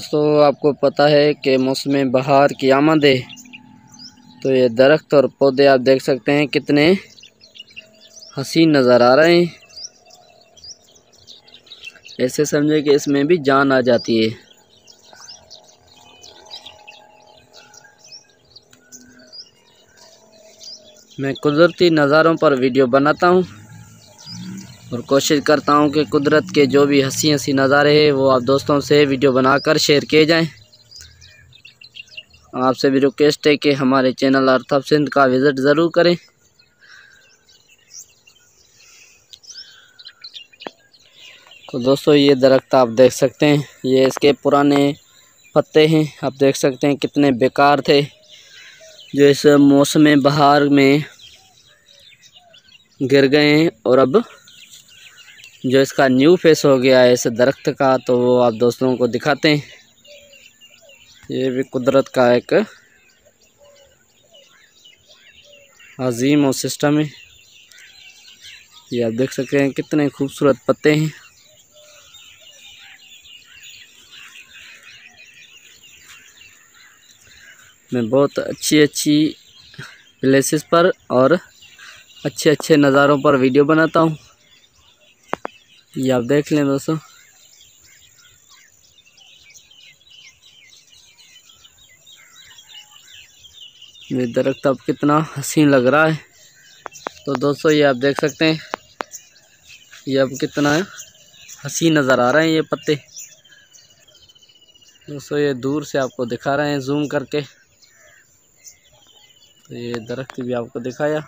दोस्तों आपको पता है कि मौसम बहार की आमद है। तो ये दरख्त और पौधे आप देख सकते हैं कितने हसीन नज़र आ रहे हैं। ऐसे समझे कि इसमें भी जान आ जाती है। मैं कुदरती नज़ारों पर वीडियो बनाता हूँ और कोशिश करता हूँ कि कुदरत के जो भी हंसी हंसी नज़ारे हैं वो आप दोस्तों से वीडियो बनाकर शेयर किए जाएं। आपसे भी रिक्वेस्ट है कि हमारे चैनल अर्थ ऑफ सिंध का विज़िट ज़रूर करें। तो दोस्तों ये दरख्त आप देख सकते हैं, ये इसके पुराने पत्ते हैं। आप देख सकते हैं कितने बेकार थे, जो इस मौसम बहार में गिर गए हैं और अब जो इसका न्यू फेस हो गया है इस दरख्त का, तो वो आप दोस्तों को दिखाते हैं। ये भी कुदरत का एक अजीम और सिस्टम है। ये आप देख सकते हैं कितने खूबसूरत पत्ते हैं। मैं बहुत अच्छी प्लेसेस पर और अच्छे नज़ारों पर वीडियो बनाता हूँ। ये आप देख लें दोस्तों। ये दरख्त अब कितना हसीन लग रहा है। तो दोस्तों ये आप देख सकते हैं, ये अब कितना हसीन नज़र आ रहे हैं ये पत्ते। दोस्तों ये दूर से आपको दिखा रहे हैं जूम करके। तो ये दरख्त भी आपको दिखाया।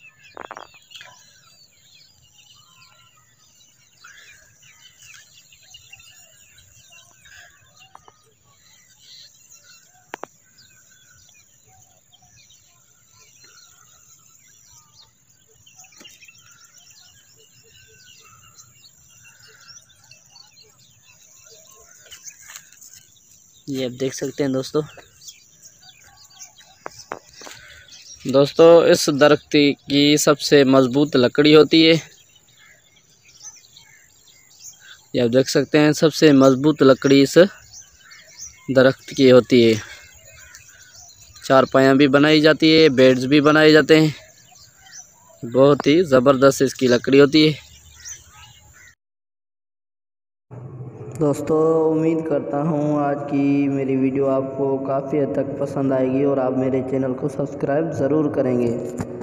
ये आप देख सकते हैं दोस्तों इस दरख्त की सबसे मजबूत लकड़ी होती है। ये आप देख सकते हैं सबसे मजबूत लकड़ी इस दरख्त की होती है। चारपाइयाँ भी बनाई जाती है, बेड्स भी बनाए जाते हैं। बहुत ही ज़बरदस्त इसकी लकड़ी होती है। दोस्तों उम्मीद करता हूँ आज की मेरी वीडियो आपको काफ़ी हद तक पसंद आएगी और आप मेरे चैनल को सब्सक्राइब ज़रूर करेंगे।